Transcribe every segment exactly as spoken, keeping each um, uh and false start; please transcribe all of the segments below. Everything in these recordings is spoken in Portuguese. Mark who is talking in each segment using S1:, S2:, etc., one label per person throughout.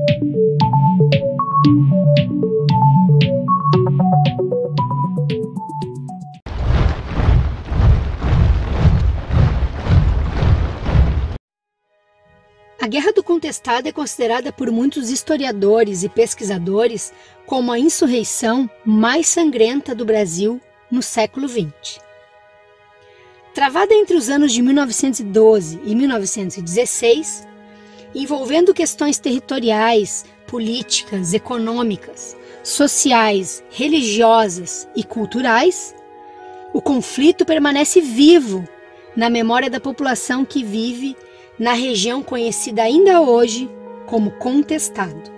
S1: A Guerra do Contestado é considerada por muitos historiadores e pesquisadores como a insurreição mais sangrenta do Brasil no século vinte. Travada entre os anos de mil novecentos e doze e mil novecentos e dezesseis, envolvendo questões territoriais, políticas, econômicas, sociais, religiosas e culturais, o conflito permanece vivo na memória da população que vive na região conhecida ainda hoje como Contestado.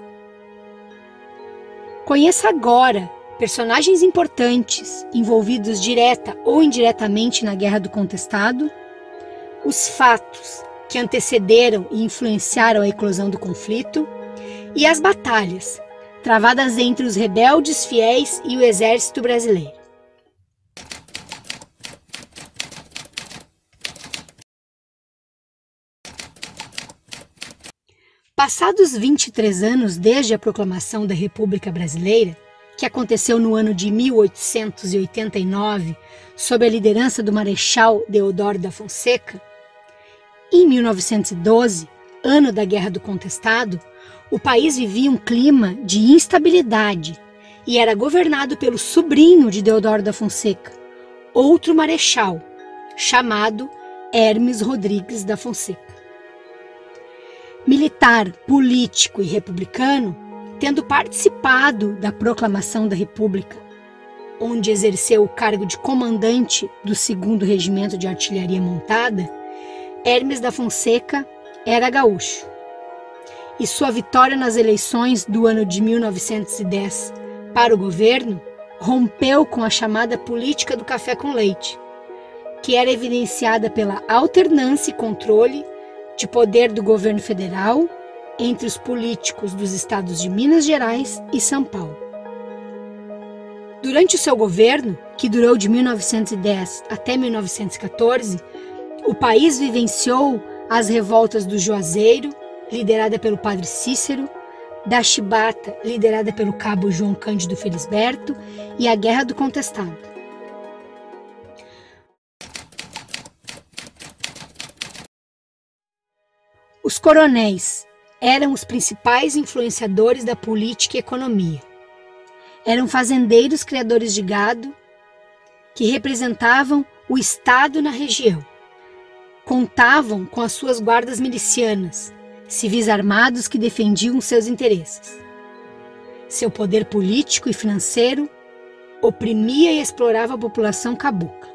S1: Conheça agora personagens importantes envolvidos direta ou indiretamente na Guerra do Contestado, os fatos que antecederam e influenciaram a eclosão do conflito e as batalhas travadas entre os rebeldes fiéis e o exército brasileiro. Passados vinte e três anos desde a proclamação da República Brasileira, que aconteceu no ano de mil oitocentos e oitenta e nove, sob a liderança do Marechal Deodoro da Fonseca, em mil novecentos e doze, ano da Guerra do Contestado, o país vivia um clima de instabilidade e era governado pelo sobrinho de Deodoro da Fonseca, outro marechal, chamado Hermes Rodrigues da Fonseca. Militar, político e republicano, tendo participado da proclamação da República, onde exerceu o cargo de comandante do segundo Regimento de Artilharia Montada, Hermes da Fonseca era gaúcho. E sua vitória nas eleições do ano de mil novecentos e dez para o governo rompeu com a chamada política do café com leite, que era evidenciada pela alternância e controle de poder do governo federal entre os políticos dos estados de Minas Gerais e São Paulo. Durante o seu governo, que durou de mil novecentos e dez até mil novecentos e quatorze, o país vivenciou as revoltas do Juazeiro, liderada pelo padre Cícero, da Chibata, liderada pelo cabo João Cândido Felisberto, e a Guerra do Contestado. Os coronéis eram os principais influenciadores da política e economia. Eram fazendeiros criadores de gado que representavam o Estado na região. Contavam com as suas guardas milicianas, civis armados que defendiam seus interesses. Seu poder político e financeiro oprimia e explorava a população cabocla.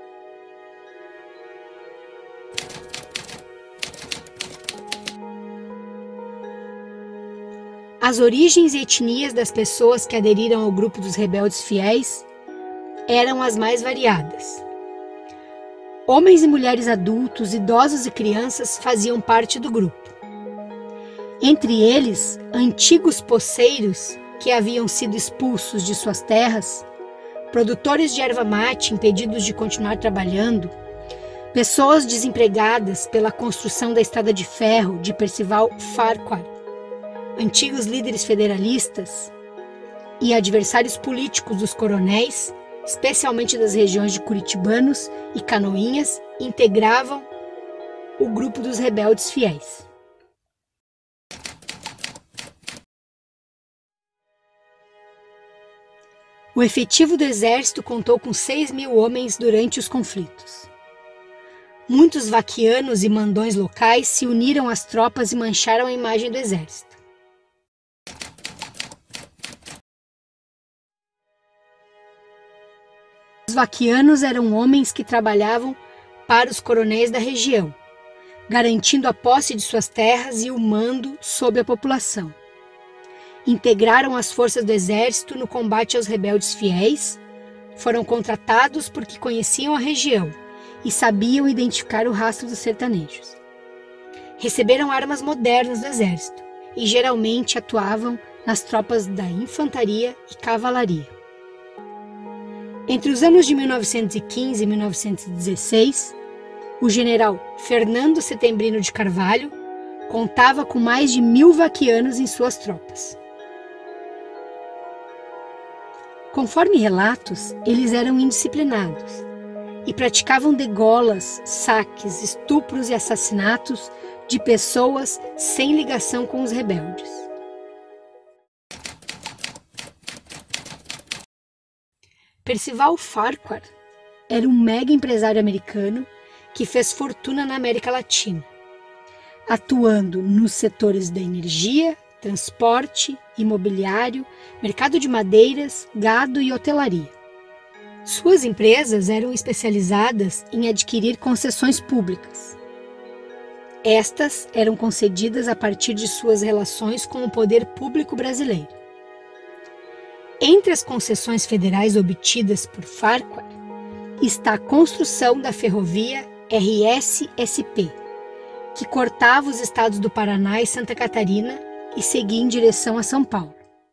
S1: As origens e etnias das pessoas que aderiram ao grupo dos rebeldes fiéis eram as mais variadas. Homens e mulheres adultos, idosos e crianças faziam parte do grupo. Entre eles, antigos poceiros que haviam sido expulsos de suas terras, produtores de erva mate impedidos de continuar trabalhando, pessoas desempregadas pela construção da estrada de ferro de Percival Farquhar, antigos líderes federalistas e adversários políticos dos coronéis, especialmente das regiões de Curitibanos e Canoinhas, integravam o grupo dos rebeldes fiéis. O efetivo do exército contou com seis mil homens durante os conflitos. Muitos vaquianos e mandões locais se uniram às tropas e mancharam a imagem do exército. Os vaquianos eram homens que trabalhavam para os coronéis da região, garantindo a posse de suas terras e o mando sobre a população. Integraram as forças do exército no combate aos rebeldes fiéis, foram contratados porque conheciam a região e sabiam identificar o rastro dos sertanejos. Receberam armas modernas do exército e geralmente atuavam nas tropas da infantaria e cavalaria. Entre os anos de mil novecentos e quinze e mil novecentos e dezesseis, o general Fernando Setembrino de Carvalho contava com mais de mil vaquianos em suas tropas. Conforme relatos, eles eram indisciplinados e praticavam degolas, saques, estupros e assassinatos de pessoas sem ligação com os rebeldes. Percival Farquhar era um mega empresário americano que fez fortuna na América Latina, atuando nos setores da energia, transporte, imobiliário, mercado de madeiras, gado e hotelaria. Suas empresas eram especializadas em adquirir concessões públicas. Estas eram concedidas a partir de suas relações com o poder público brasileiro. Entre as concessões federais obtidas por Farquhar está a construção da ferrovia R S S P, que cortava os estados do Paraná e Santa Catarina e seguia em direção a São Paulo.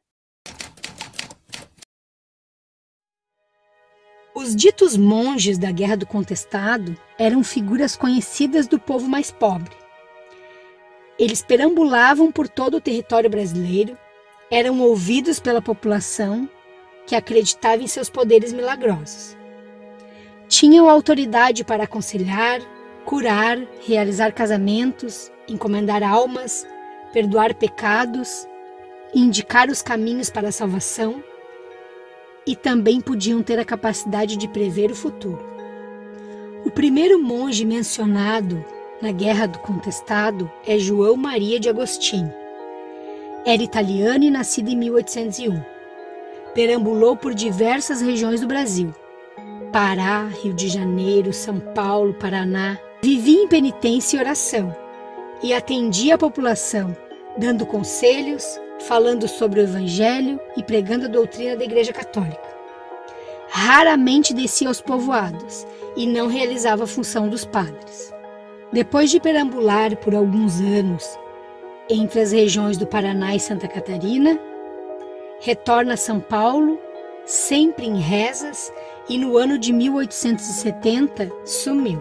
S1: Os ditos monges da Guerra do Contestado eram figuras conhecidas do povo mais pobre. Eles perambulavam por todo o território brasileiro, eram ouvidos pela população que acreditava em seus poderes milagrosos. Tinham autoridade para aconselhar, curar, realizar casamentos, encomendar almas, perdoar pecados, indicar os caminhos para a salvação, e também podiam ter a capacidade de prever o futuro. O primeiro monge mencionado na Guerra do Contestado é João Maria de Agostini. Era italiano e nascido em mil oitocentos e um. Perambulou por diversas regiões do Brasil: Pará, Rio de Janeiro, São Paulo, Paraná. Vivia em penitência e oração e atendia a população, dando conselhos, falando sobre o Evangelho e pregando a doutrina da Igreja Católica. Raramente descia aos povoados e não realizava a função dos padres. Depois de perambular por alguns anos entre as regiões do Paraná e Santa Catarina, retorna a São Paulo, sempre em rezas, e no ano de mil oitocentos e setenta sumiu.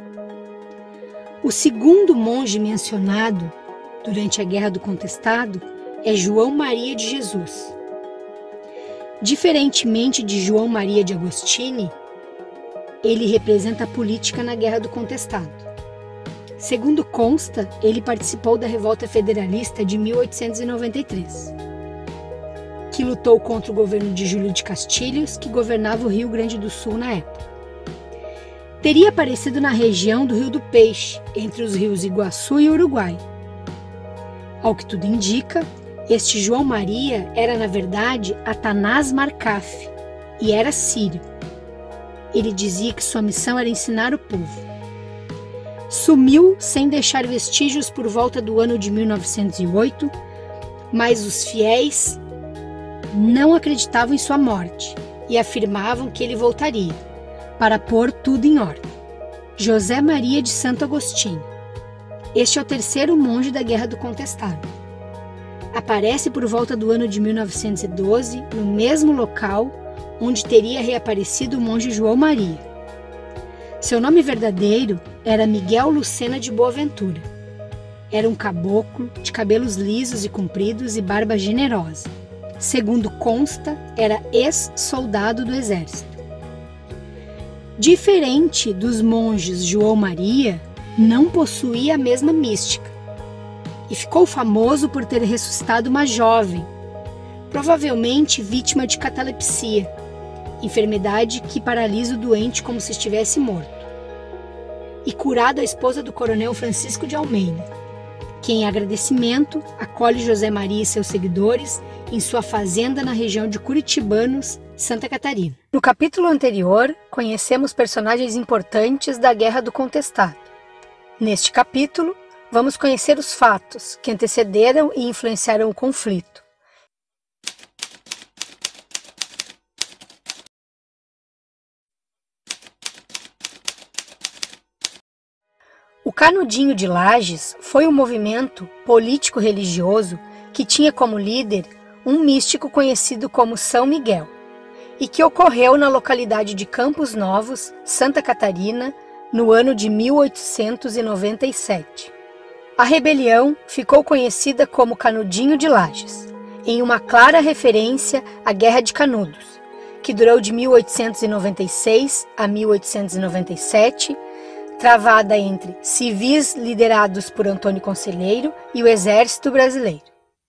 S1: O segundo monge mencionado durante a Guerra do Contestado é João Maria de Jesus. Diferentemente de João Maria de Agostini, ele representa a política na Guerra do Contestado. Segundo consta, ele participou da Revolta Federalista de mil oitocentos e noventa e três, que lutou contra o governo de Júlio de Castilhos, que governava o Rio Grande do Sul na época. Teria aparecido na região do Rio do Peixe, entre os rios Iguaçu e Uruguai. Ao que tudo indica, este João Maria era, na verdade, Atanás Marcaf e era sírio. Ele dizia que sua missão era ensinar o povo. Sumiu sem deixar vestígios por volta do ano de mil novecentos e oito, mas os fiéis não acreditavam em sua morte e afirmavam que ele voltaria para pôr tudo em ordem. José Maria de Santo Agostinho. Este é o terceiro monge da Guerra do Contestado. Aparece por volta do ano de mil novecentos e doze, no mesmo local onde teria reaparecido o monge João Maria. Seu nome verdadeiro era Miguel Lucena de Boaventura. Era um caboclo de cabelos lisos e compridos e barba generosa. Segundo consta, era ex-soldado do exército. Diferente dos monges João Maria, não possuía a mesma mística e ficou famoso por ter ressuscitado uma jovem, provavelmente vítima de catalepsia, enfermidade que paralisa o doente como se estivesse morto, e curado a esposa do coronel Francisco de Almeida, que em agradecimento acolhe José Maria e seus seguidores em sua fazenda na região de Curitibanos, Santa Catarina. No capítulo anterior, conhecemos personagens importantes da Guerra do Contestado. Neste capítulo, vamos conhecer os fatos que antecederam e influenciaram o conflito. O Canudinho de Lages foi um movimento político-religioso que tinha como líder um místico conhecido como São Miguel e que ocorreu na localidade de Campos Novos, Santa Catarina, no ano de mil oitocentos e noventa e sete. A rebelião ficou conhecida como Canudinho de Lages, em uma clara referência à Guerra de Canudos, que durou de mil oitocentos e noventa e seis a mil oitocentos e noventa e sete, travada entre civis liderados por Antônio Conselheiro e o Exército Brasileiro.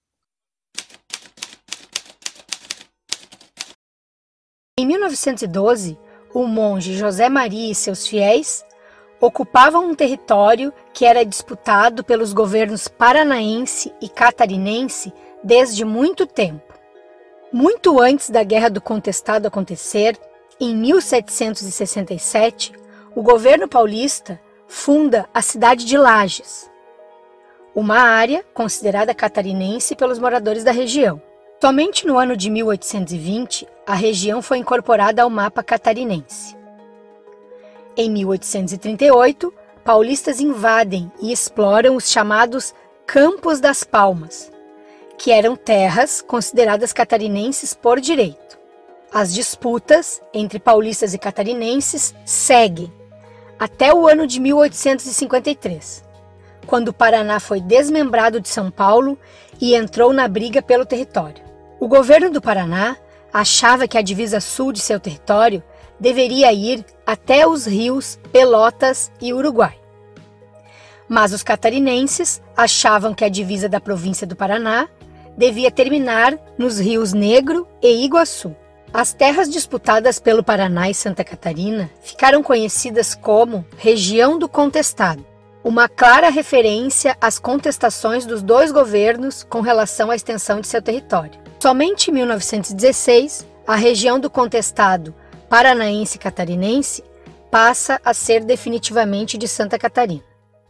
S1: Em mil novecentos e doze, o monge José Maria e seus fiéis ocupavam um território que era disputado pelos governos paranaense e catarinense desde muito tempo. Muito antes da Guerra do Contestado acontecer, em mil setecentos e sessenta e sete, o governo paulista funda a cidade de Lages, uma área considerada catarinense pelos moradores da região. Somente no ano de mil oitocentos e vinte, a região foi incorporada ao mapa catarinense. Em mil oitocentos e trinta e oito, paulistas invadem e exploram os chamados Campos das Palmas, que eram terras consideradas catarinenses por direito. As disputas entre paulistas e catarinenses seguem até o ano de mil oitocentos e cinquenta e três, quando o Paraná foi desmembrado de São Paulo e entrou na briga pelo território. O governo do Paraná achava que a divisa sul de seu território deveria ir até os rios Pelotas e Uruguai. Mas os catarinenses achavam que a divisa da província do Paraná devia terminar nos rios Negro e Iguaçu. As terras disputadas pelo Paraná e Santa Catarina ficaram conhecidas como Região do Contestado, uma clara referência às contestações dos dois governos com relação à extensão de seu território. Somente em mil novecentos e dezesseis, a região do Contestado paranaense e catarinense passa a ser definitivamente de Santa Catarina.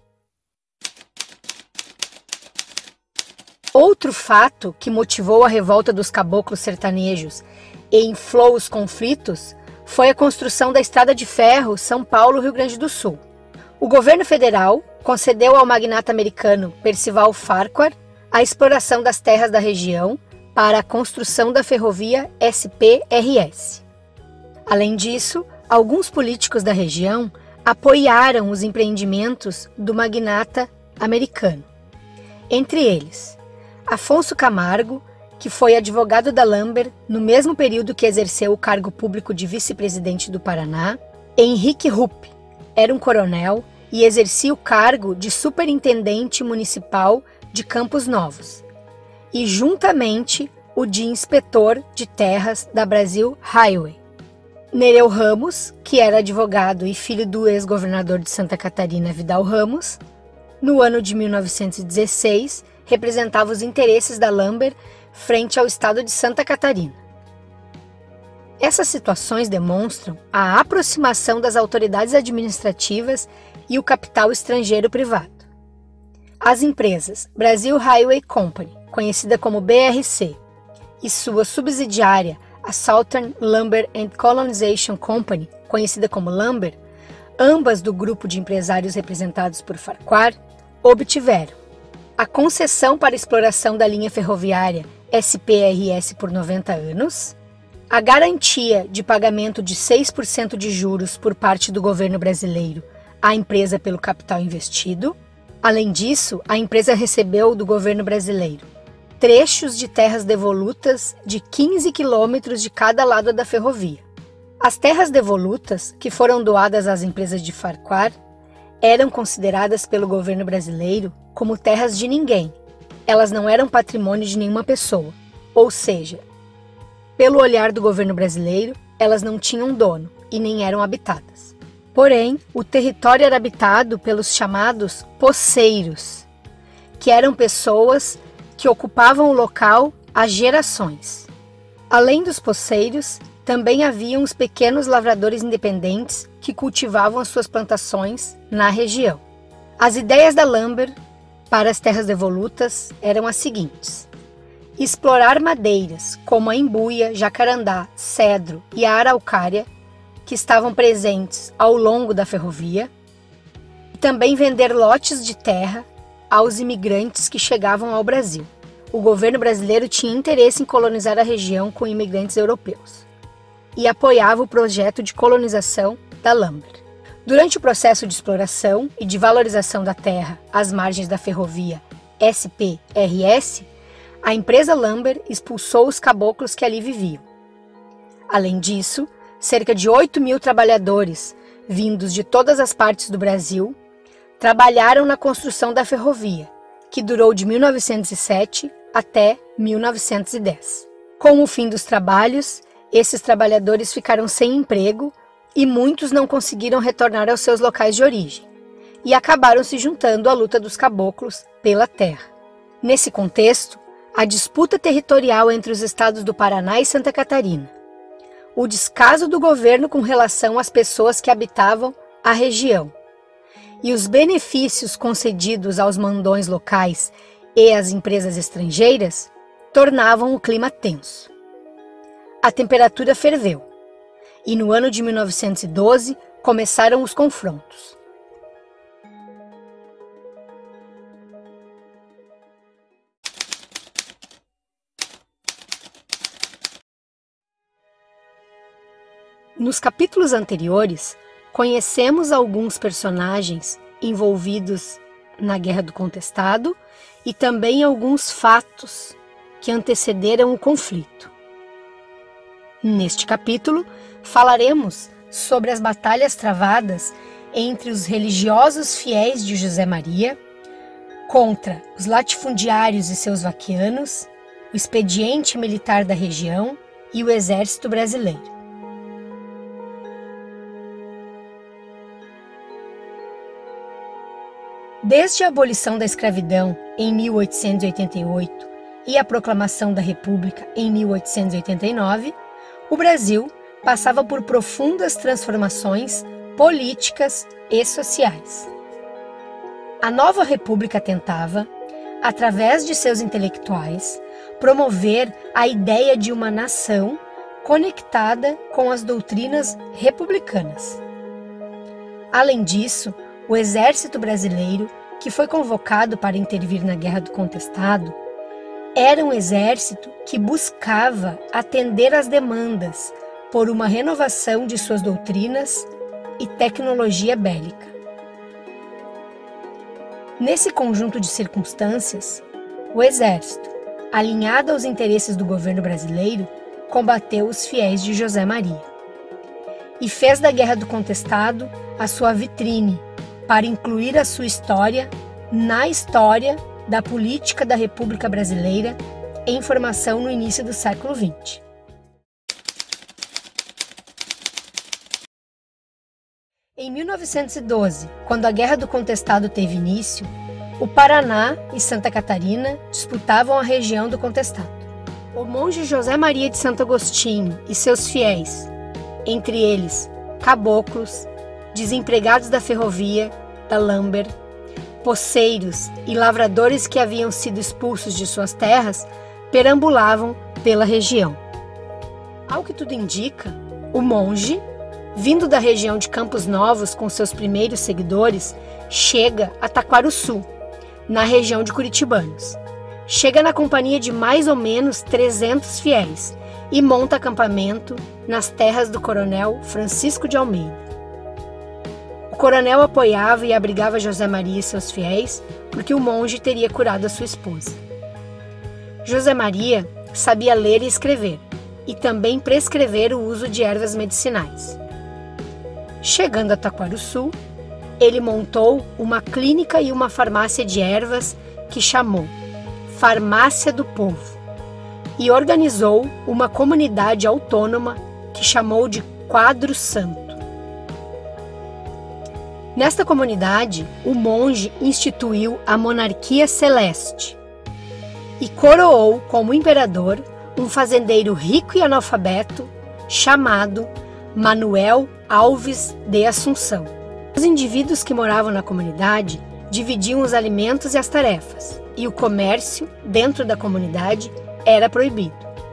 S1: Outro fato que motivou a revolta dos caboclos sertanejos e inflou os conflitos foi a construção da estrada de ferro São Paulo-Rio Grande do Sul. O governo federal concedeu ao magnata americano Percival Farquhar a exploração das terras da região para a construção da ferrovia S P R S. Além disso, alguns políticos da região apoiaram os empreendimentos do magnata americano. Entre eles, Afonso Camargo, que foi advogado da Lamber no mesmo período que exerceu o cargo público de vice-presidente do Paraná, Henrique Rupp, era um coronel e exercia o cargo de superintendente municipal de Campos Novos, e juntamente o de inspetor de terras da Brasil Highway. Nereu Ramos, que era advogado e filho do ex-governador de Santa Catarina, Vidal Ramos, no ano de mil novecentos e dezesseis, representava os interesses da Lamber frente ao estado de Santa Catarina. Essas situações demonstram a aproximação das autoridades administrativas e o capital estrangeiro privado. As empresas Brasil Highway Company, conhecida como B R C, e sua subsidiária, a Southern Lumber and Colonization Company, conhecida como Lamber, ambas do grupo de empresários representados por Farquhar, obtiveram a concessão para exploração da linha ferroviária S P R S por noventa anos, a garantia de pagamento de seis por cento de juros por parte do governo brasileiro à empresa pelo capital investido. Além disso, a empresa recebeu do governo brasileiro trechos de terras devolutas de quinze quilômetros de cada lado da ferrovia. As terras devolutas, que foram doadas às empresas de Farquhar, eram consideradas pelo governo brasileiro como terras de ninguém. Elas não eram patrimônio de nenhuma pessoa, ou seja, pelo olhar do governo brasileiro, elas não tinham dono e nem eram habitadas. Porém, o território era habitado pelos chamados poceiros, que eram pessoas que ocupavam o local há gerações. Além dos poceiros, também haviam os pequenos lavradores independentes que cultivavam as suas plantações na região. As ideias da Lamber para as terras devolutas eram as seguintes: explorar madeiras como a embuia, jacarandá, cedro e a araucária, que estavam presentes ao longo da ferrovia, e também vender lotes de terra aos imigrantes que chegavam ao Brasil. O governo brasileiro tinha interesse em colonizar a região com imigrantes europeus e apoiava o projeto de colonização da Lamber. Durante o processo de exploração e de valorização da terra às margens da ferrovia S P R S, a empresa Lumber expulsou os caboclos que ali viviam. Além disso, cerca de oito mil trabalhadores, vindos de todas as partes do Brasil, trabalharam na construção da ferrovia, que durou de mil novecentos e sete até mil novecentos e dez. Com o fim dos trabalhos, esses trabalhadores ficaram sem emprego e muitos não conseguiram retornar aos seus locais de origem, e acabaram se juntando à luta dos caboclos pela terra. Nesse contexto, a disputa territorial entre os estados do Paraná e Santa Catarina, o descaso do governo com relação às pessoas que habitavam a região e os benefícios concedidos aos mandões locais e às empresas estrangeiras tornavam o clima tenso. A temperatura ferveu e no ano de mil novecentos e doze começaram os confrontos. Nos capítulos anteriores, conhecemos alguns personagens envolvidos na Guerra do Contestado e também alguns fatos que antecederam o conflito. Neste capítulo, falaremos sobre as batalhas travadas entre os religiosos fiéis de José Maria contra os latifundiários e seus vaqueanos, o expediente militar da região e o exército brasileiro. Desde a abolição da escravidão em mil oitocentos e oitenta e oito e a proclamação da República em mil oitocentos e oitenta e nove, o Brasil passava por profundas transformações políticas e sociais. A nova República tentava, através de seus intelectuais, promover a ideia de uma nação conectada com as doutrinas republicanas. Além disso, o exército brasileiro, que foi convocado para intervir na Guerra do Contestado, era um exército que buscava atender às demandas por uma renovação de suas doutrinas e tecnologia bélica. Nesse conjunto de circunstâncias, o exército, alinhado aos interesses do governo brasileiro, combateu os fiéis de José Maria e fez da Guerra do Contestado a sua vitrine para incluir a sua história na história da política da República Brasileira em formação no início do século vinte. Em mil novecentos e doze, quando a Guerra do Contestado teve início, o Paraná e Santa Catarina disputavam a região do Contestado. O monge José Maria de Santo Agostinho e seus fiéis, entre eles caboclos, desempregados da ferrovia, da Lumber, poceiros e lavradores que haviam sido expulsos de suas terras, perambulavam pela região. Ao que tudo indica, o monge, vindo da região de Campos Novos com seus primeiros seguidores, chega a Taquarussu, na região de Curitibanos. Chega na companhia de mais ou menos trezentos fiéis e monta acampamento nas terras do coronel Francisco de Almeida. O coronel apoiava e abrigava José Maria e seus fiéis porque o monge teria curado a sua esposa. José Maria sabia ler e escrever e também prescrever o uso de ervas medicinais. Chegando a Taquarussu, ele montou uma clínica e uma farmácia de ervas que chamou Farmácia do Povo e organizou uma comunidade autônoma que chamou de Quadro Santo. Nesta comunidade, o monge instituiu a monarquia celeste e coroou como imperador um fazendeiro rico e analfabeto chamado Manuel Alves de Assunção. Os indivíduos que moravam na comunidade dividiam os alimentos e as tarefas, e o comércio dentro da comunidade era proibido.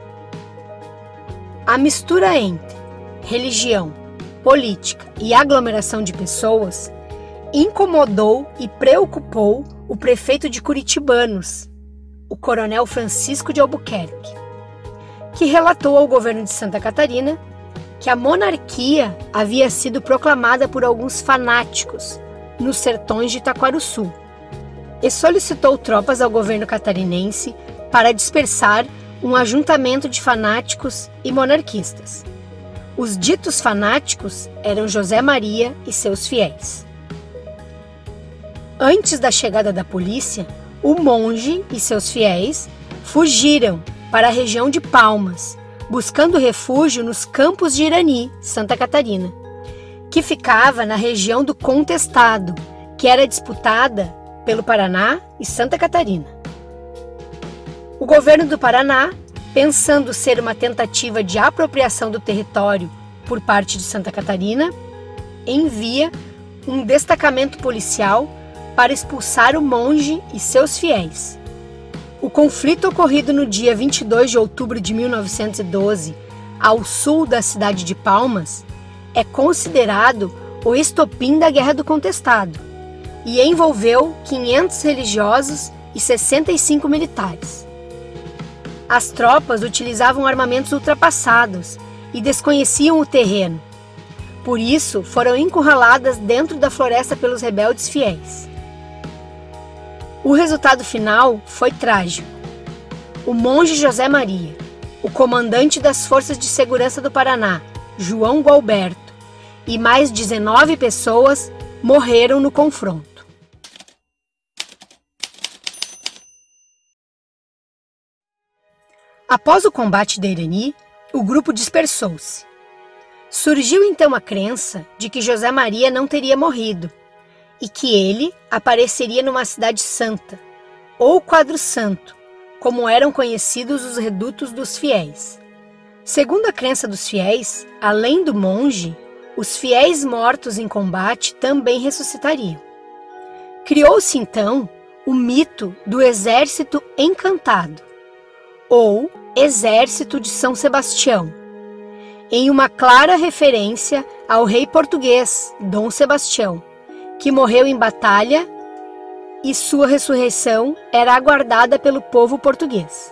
S1: A mistura entre religião, política e aglomeração de pessoas incomodou e preocupou o prefeito de Curitibanos, o coronel Francisco de Albuquerque, que relatou ao governo de Santa Catarina que a monarquia havia sido proclamada por alguns fanáticos nos sertões de Itaquaruçu e solicitou tropas ao governo catarinense para dispersar um ajuntamento de fanáticos e monarquistas. Os ditos fanáticos eram José Maria e seus fiéis. Antes da chegada da polícia, o monge e seus fiéis fugiram para a região de Palmas, buscando refúgio nos Campos de Irani, Santa Catarina, que ficava na região do Contestado, que era disputada pelo Paraná e Santa Catarina. O governo do Paraná, pensando ser uma tentativa de apropriação do território por parte de Santa Catarina, envia um destacamento policial para expulsar o monge e seus fiéis. O conflito ocorrido no dia vinte e dois de outubro de mil novecentos e doze, ao sul da cidade de Palmas, é considerado o estopim da Guerra do Contestado e envolveu quinhentos religiosos e sessenta e cinco militares. As tropas utilizavam armamentos ultrapassados e desconheciam o terreno. Por isso, foram encurraladas dentro da floresta pelos rebeldes fiéis. O resultado final foi trágico. O monge José Maria, o comandante das Forças de Segurança do Paraná, João Gualberto, e mais dezenove pessoas morreram no confronto. Após o combate de Irani, o grupo dispersou-se. Surgiu então a crença de que José Maria não teria morrido e que ele apareceria numa cidade santa, ou quadro santo, como eram conhecidos os redutos dos fiéis. Segundo a crença dos fiéis, além do monge, os fiéis mortos em combate também ressuscitariam. Criou-se então o mito do Exército Encantado, ou Exército de São Sebastião, em uma clara referência ao rei português Dom Sebastião, que morreu em batalha e sua ressurreição era aguardada pelo povo português.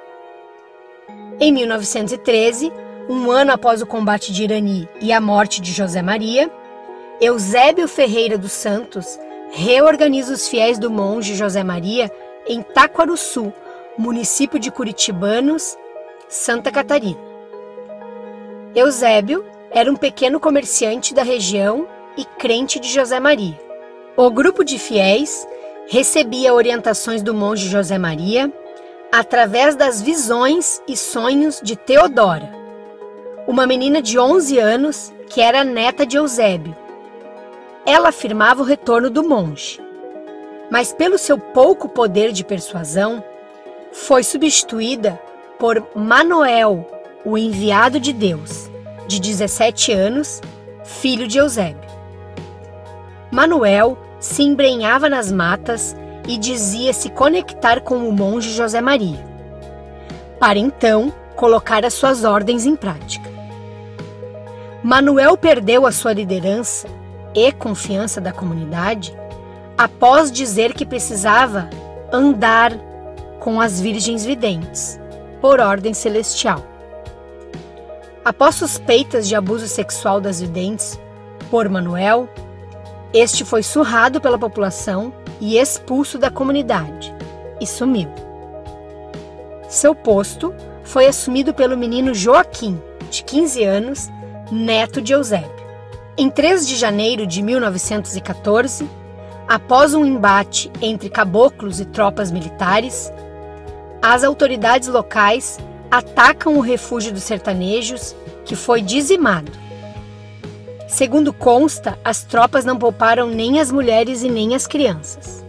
S1: Em mil novecentos e treze, um ano após o combate de Irani e a morte de José Maria, Eusébio Ferreira dos Santos reorganiza os fiéis do monge José Maria em Taquaruçu, município de Curitibanos, Santa Catarina. Eusébio era um pequeno comerciante da região e crente de José Maria. O grupo de fiéis recebia orientações do monge José Maria através das visões e sonhos de Teodora, uma menina de onze anos que era neta de Eusébio. Ela afirmava o retorno do monge, mas pelo seu pouco poder de persuasão, foi substituída por Manoel, o enviado de Deus, de dezessete anos, filho de Eusébio. Manuel se embrenhava nas matas e dizia se conectar com o monge José Maria, para então colocar as suas ordens em prática. Manuel perdeu a sua liderança e confiança da comunidade após dizer que precisava andar com as virgens videntes, por ordem celestial. Após suspeitas de abuso sexual das videntes por Manuel, este foi surrado pela população e expulso da comunidade, e sumiu. Seu posto foi assumido pelo menino Joaquim, de quinze anos, neto de Eusébio. Em três de janeiro de mil novecentos e quatorze, após um embate entre caboclos e tropas militares, as autoridades locais atacam o refúgio dos sertanejos, que foi dizimado. Segundo consta, as tropas não pouparam nem as mulheres e nem as crianças.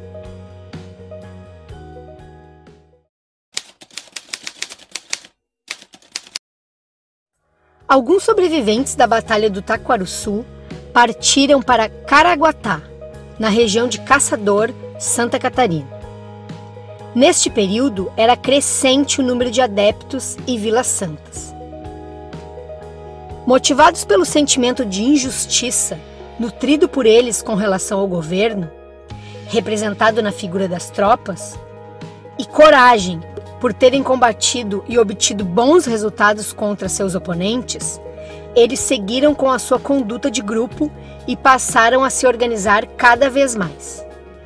S1: Alguns sobreviventes da Batalha do Taquaruçu partiram para Caraguatá, na região de Caçador, Santa Catarina. Neste período, era crescente o número de adeptos e vilas santas. Motivados pelo sentimento de injustiça nutrido por eles com relação ao governo, representado na figura das tropas, e coragem por terem combatido e obtido bons resultados contra seus oponentes, eles seguiram com a sua conduta de grupo e passaram a se organizar cada vez mais.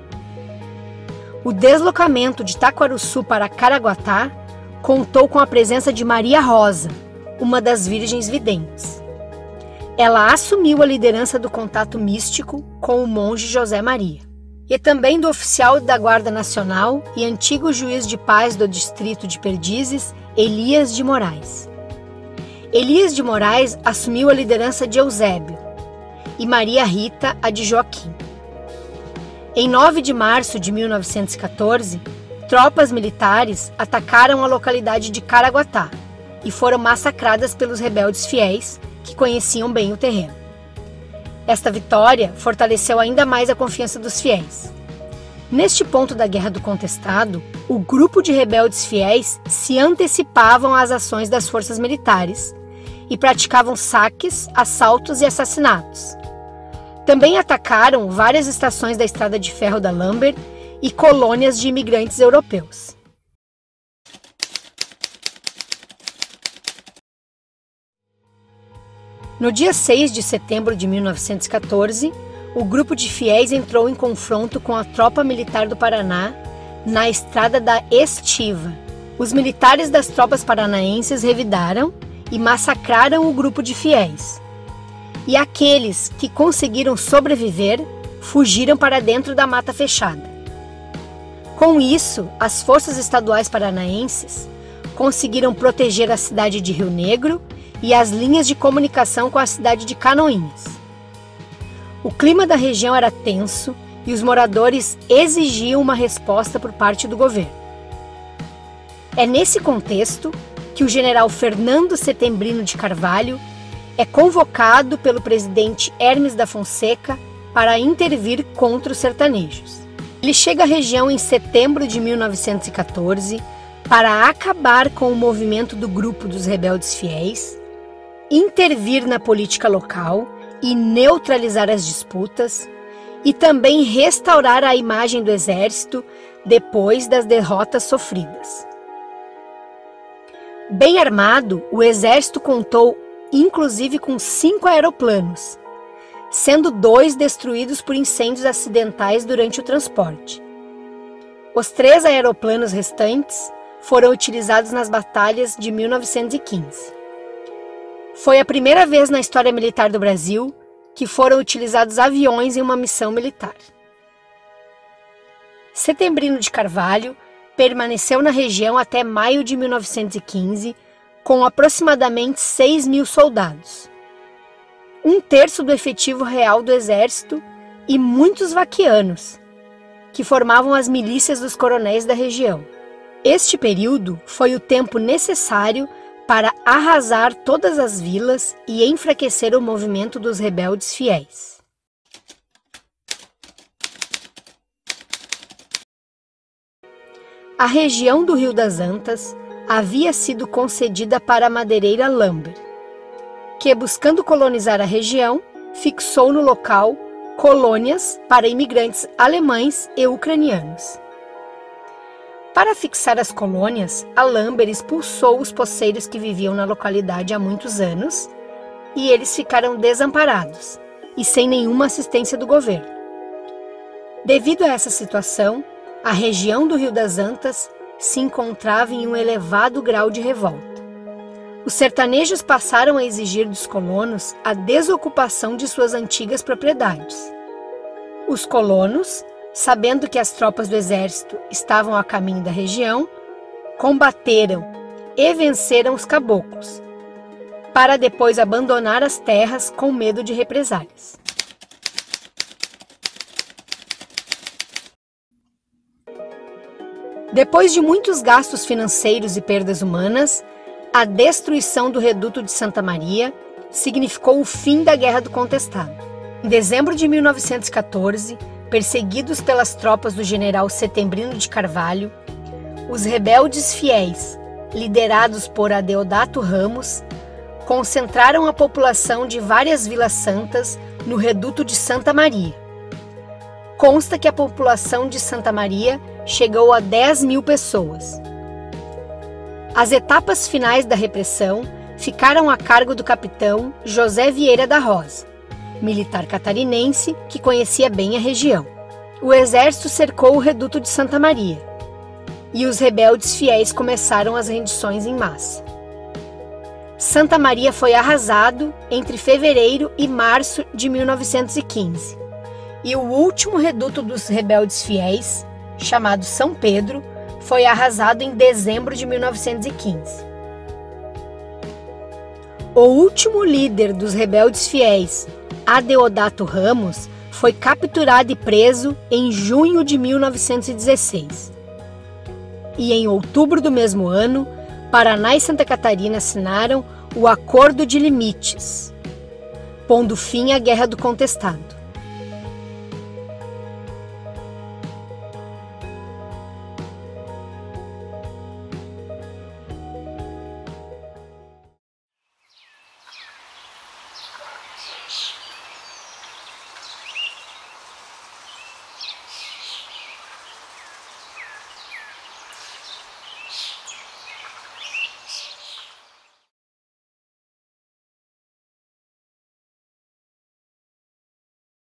S1: O deslocamento de Taquarussu para Caraguatá contou com a presença de Maria Rosa, uma das virgens videntes. Ela assumiu a liderança do contato místico com o monge José Maria, e também do oficial da Guarda Nacional e antigo juiz de paz do distrito de Perdizes, Elias de Moraes. Elias de Moraes assumiu a liderança de Eusébio e Maria Rita a de Joaquim. Em nove de março de mil novecentos e quatorze, tropas militares atacaram a localidade de Caraguatá e foram massacradas pelos rebeldes fiéis que conheciam bem o terreno. Esta vitória fortaleceu ainda mais a confiança dos fiéis. Neste ponto da Guerra do Contestado, o grupo de rebeldes fiéis se antecipavam às ações das forças militares e praticavam saques, assaltos e assassinatos. Também atacaram várias estações da estrada de ferro da Lamber e colônias de imigrantes europeus. No dia seis de setembro de mil novecentos e quatorze, o grupo de fiéis entrou em confronto com a tropa militar do Paraná na estrada da Estiva. Os militares das tropas paranaenses revidaram e massacraram o grupo de fiéis. E aqueles que conseguiram sobreviver fugiram para dentro da mata fechada. Com isso, as forças estaduais paranaenses conseguiram proteger a cidade de Rio Negro e as linhas de comunicação com a cidade de Canoinhas. O clima da região era tenso e os moradores exigiam uma resposta por parte do governo. É nesse contexto que o general Fernando Setembrino de Carvalho é convocado pelo presidente Hermes da Fonseca para intervir contra os sertanejos. Ele chega à região em setembro de mil novecentos e quatorze para acabar com o movimento do grupo dos rebeldes fiéis, intervir na política local e neutralizar as disputas, e também restaurar a imagem do exército depois das derrotas sofridas. Bem armado, o exército contou inclusive com cinco aeroplanos, sendo dois destruídos por incêndios acidentais durante o transporte. Os três aeroplanos restantes foram utilizados nas batalhas de mil novecentos e quinze. Foi a primeira vez na história militar do Brasil que foram utilizados aviões em uma missão militar. Setembrino de Carvalho permaneceu na região até maio de mil novecentos e quinze, com aproximadamente seis mil soldados, um terço do efetivo real do exército e muitos vaquianos, que formavam as milícias dos coronéis da região. Este período foi o tempo necessário para arrasar todas as vilas e enfraquecer o movimento dos rebeldes fiéis. A região do Rio das Antas havia sido concedida para a madeireira Lamber, que, buscando colonizar a região, fixou no local colônias para imigrantes alemães e ucranianos. Para fixar as colônias, a Lamber expulsou os poceiros que viviam na localidade há muitos anos e eles ficaram desamparados e sem nenhuma assistência do governo. Devido a essa situação, a região do Rio das Antas se encontrava em um elevado grau de revolta. Os sertanejos passaram a exigir dos colonos a desocupação de suas antigas propriedades. Os colonos, sabendo que as tropas do exército estavam a caminho da região, combateram e venceram os caboclos, para depois abandonar as terras com medo de represálias. Depois de muitos gastos financeiros e perdas humanas, a destruição do reduto de Santa Maria significou o fim da Guerra do Contestado. Em dezembro de mil novecentos e quatorze, perseguidos pelas tropas do general Setembrino de Carvalho, os rebeldes fiéis, liderados por Adeodato Ramos, concentraram a população de várias vilas santas no reduto de Santa Maria. Consta que a população de Santa Maria chegou a dez mil pessoas. As etapas finais da repressão ficaram a cargo do capitão José Vieira da Rosa, militar catarinense que conhecia bem a região. O exército cercou o reduto de Santa Maria e os rebeldes fiéis começaram as rendições em massa. Santa Maria foi arrasado entre fevereiro e março de mil novecentos e quinze, e o último reduto dos rebeldes fiéis, chamado São Pedro, foi arrasado em dezembro de mil novecentos e quinze. O último líder dos rebeldes fiéis, Adeodato Ramos, foi capturado e preso em junho de mil novecentos e dezesseis. E em outubro do mesmo ano, Paraná e Santa Catarina assinaram o Acordo de Limites, pondo fim à Guerra do Contestado.